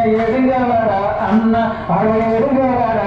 எடுங்கடா அண்ணா அழ எடுங்கடா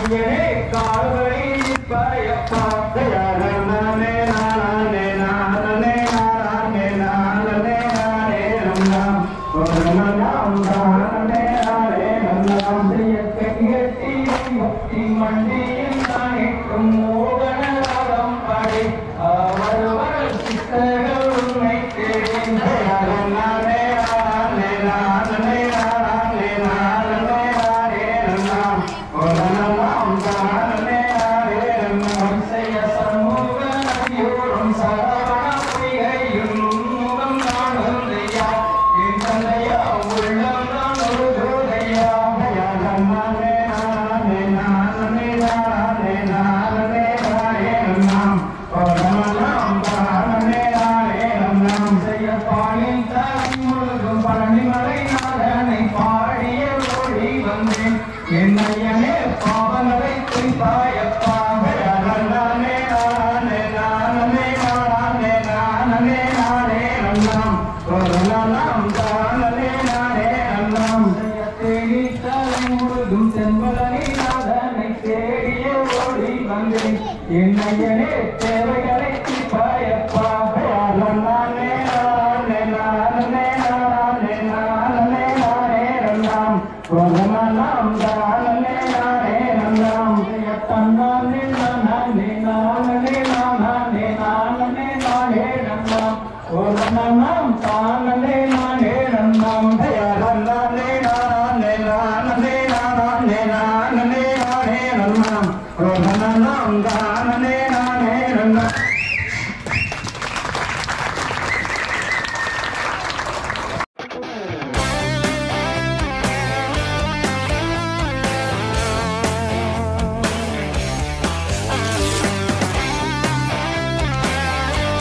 என்னையனே கால்களில் பயப்பா நானே நானே நானே நானே நானே நானே நாம் நானே நானே நாம் கட்டி முக்தி மண்டியில் நாளைக்கும் மோகனம் படை அவர் சித்தர்கள் உண்மை தேடி நானே நானே நானே நானே நானே நானே நாம் நானே நானே நாம் செய்ய சமூகம் சரவண பொய்கையும் முகம் நானுந்தையா என் தந்தையா உள்ளம் நான் ஒரு ஜோதையா நானே நானே நானே நானே நானே நானே நாம் நானே நானே நாம் செய்ய பாலின் தலை முழுதும் பழனிமலை நாதனை பாடிய ஓடி வந்தேன் என்னையனே பாவங்களை குறிப்பாயப்பா நானே நானே நானே நானே நானே நானே நாம் தானே நானே நாம் தேடி தலை முழுதும் செம்பலனி நாதனை தேடிய ஓடி வந்தேன் என்னையனே தேவைகளை குறிப்பாயப்பா நானே நானே நானே நானே நானே நானே நாம் தானே நானே நாம் தன்னானே நானே நானே நானே நானே நானே நாம் நாம் தானே நானே நாம் நானே நானே நானே நானே நானே நானே நாம்